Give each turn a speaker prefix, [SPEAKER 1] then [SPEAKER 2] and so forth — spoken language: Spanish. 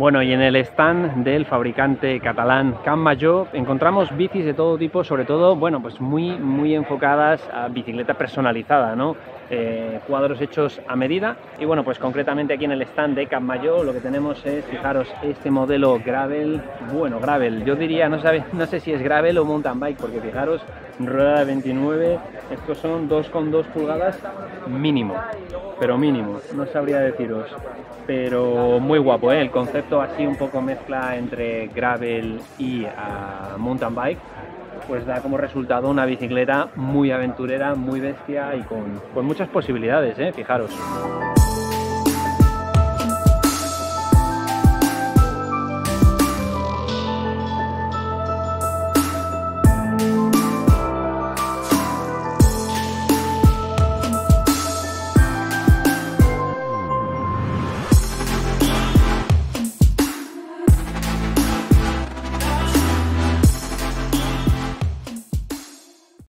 [SPEAKER 1] Bueno, y en el stand del fabricante catalán Can Major encontramos bicis de todo tipo, sobre todo, bueno, pues muy enfocadas a bicicleta personalizada, ¿no? Cuadros hechos a medida. Y bueno, pues concretamente aquí en el stand de Can Major lo que tenemos es, fijaros, este modelo gravel, bueno, gravel, yo diría, no sé si es gravel o mountain bike, porque fijaros, rueda de 29, estos son 2,2 pulgadas mínimo, pero mínimo, no sabría deciros. Pero muy guapo, ¿eh? El concepto así un poco mezcla entre gravel y mountain bike, pues da como resultado una bicicleta muy aventurera, muy bestia y con muchas posibilidades, ¿eh? Fijaros.